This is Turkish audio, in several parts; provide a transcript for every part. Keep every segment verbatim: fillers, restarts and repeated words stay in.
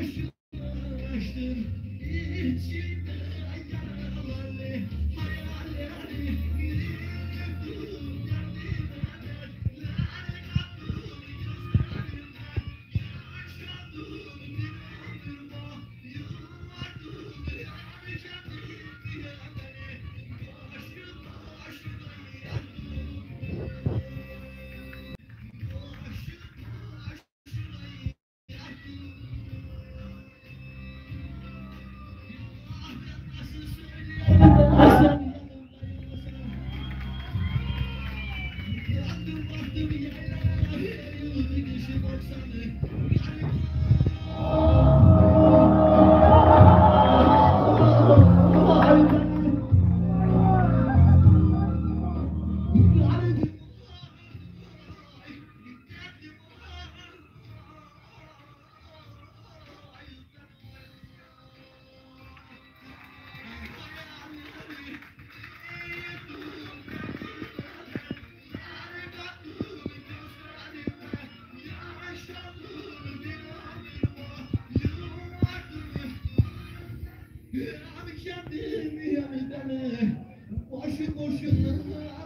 Boşu boşuna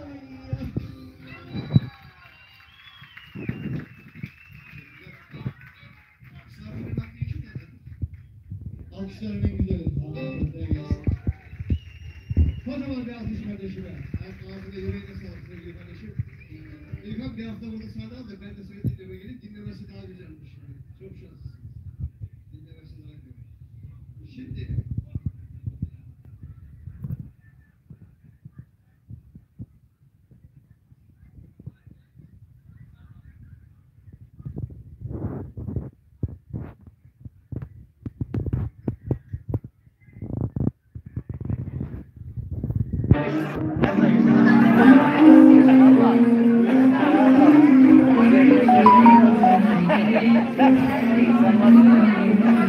alkışların en güzeli. Kocaman bir alkış kardeşime. Ağzına yüreğine sağlık sevgili kardeşim. İlk bir hafta burada sahne aldık. Ben de söylediğime gelip dinlemesi daha güzelmiş. Çok şanslısınız. Dinlemesi daha güzel. Şimdi That's like